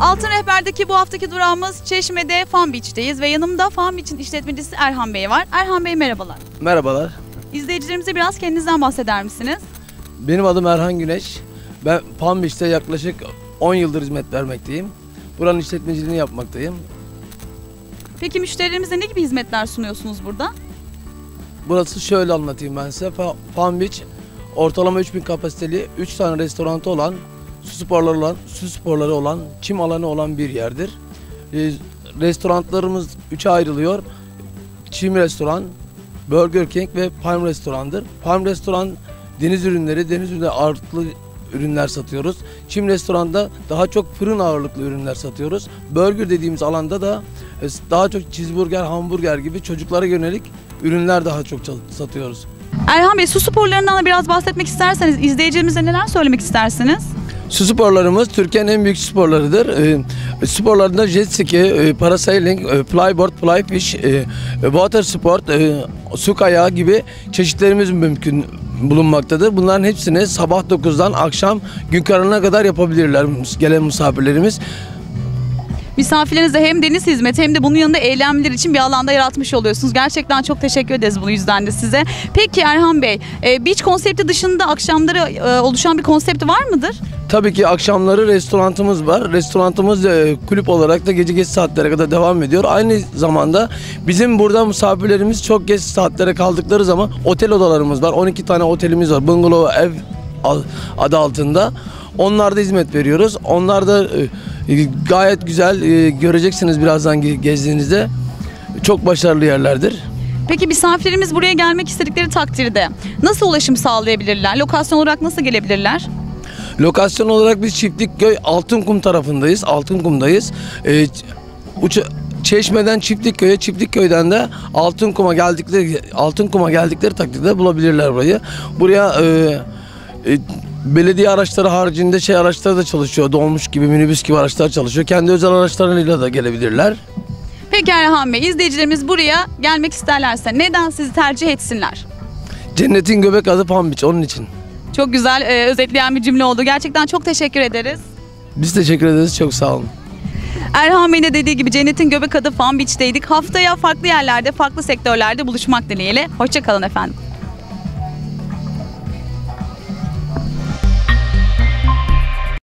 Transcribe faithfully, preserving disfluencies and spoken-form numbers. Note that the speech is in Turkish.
Altın Rehber'deki bu haftaki durağımız Çeşme'de Fun Beach'teyiz ve yanımda Fun Beach'in işletmecisi Erhan Bey var. Erhan Bey merhabalar. Merhabalar. İzleyicilerimize biraz kendinizden bahseder misiniz? Benim adım Erhan Güneş. Ben Fun Beach'te yaklaşık on yıldır hizmet vermekteyim. Buranın işletmeciliğini yapmaktayım. Peki müşterilerimize ne gibi hizmetler sunuyorsunuz burada? Burası şöyle anlatayım ben size. Fun Beach ortalama üç bin kapasiteli üç tane restoranı olan, su sporları olan, su sporları olan, çim alanı olan bir yerdir. E, restoranlarımız üçe ayrılıyor. Çim restoran, Burger King ve Palm restorandır. Palm restoran deniz ürünleri, deniz ürünleri ağırlıklı ürünler satıyoruz. Çim restoranda daha çok fırın ağırlıklı ürünler satıyoruz. Burger dediğimiz alanda da daha çok cheeseburger, hamburger gibi çocuklara yönelik ürünler daha çok satıyoruz. Erhan Bey, su sporlarından da biraz bahsetmek isterseniz izleyicilerimize neler söylemek istersiniz? Su sporlarımız Türkiye'nin en büyük sporlarıdır. E, sporlarında jet ski, e, parasailing, e, flyboard, flyfish, e, water sport, e, su kayağı gibi çeşitlerimiz mümkün bulunmaktadır. Bunların hepsini sabah dokuzdan akşam gün karanlığına kadar yapabilirler gelen misafirlerimiz. Misafirlerinize hem deniz hizmeti hem de bunun yanında eğlenmeler için bir alanda yaratmış oluyorsunuz. Gerçekten çok teşekkür ederiz bu yüzden de size. Peki Erhan Bey, beach konsepti dışında akşamları oluşan bir konsepti var mıdır? Tabii ki akşamları restorantımız var. Restorantımız kulüp olarak da gece geç saatlere kadar devam ediyor. Aynı zamanda bizim burada misafirlerimiz çok geç saatlere kaldıkları zaman otel odalarımız var. on iki tane otelimiz var. Bungalow ev adı altında. Onlarda hizmet veriyoruz. Onlar da gayet güzel, göreceksiniz birazdan gezdiğinizde. Çok başarılı yerlerdir. Peki misafirlerimiz buraya gelmek istedikleri takdirde nasıl ulaşım sağlayabilirler? Lokasyon olarak nasıl gelebilirler? Lokasyon olarak biz Çiftlikköy Altınkum tarafındayız. Altınkum'dayız. Ee, Çeşme'den Çiftlikköy'e, Çiftlikköy'den de Altınkum'a geldikleri Altınkum'a geldikleri takdirde bulabilirler burayı. Buraya e, e, belediye araçları haricinde şey araçları da çalışıyor. Dolmuş gibi, minibüs gibi araçlar çalışıyor. Kendi özel araçlarıyla da gelebilirler. Peki Erhan Bey, izleyicilerimiz buraya gelmek isterlerse neden sizi tercih etsinler? Cennetin göbek adı Fun Beach, onun için. Çok güzel e, özetleyen bir cümle oldu. Gerçekten çok teşekkür ederiz. Biz teşekkür ederiz. Çok sağ olun. Erhan Bey'in de dediği gibi cennetin göbek adı Fun Beach'teydik. Haftaya farklı yerlerde, farklı sektörlerde buluşmak dileğiyle. Hoşça kalın efendim.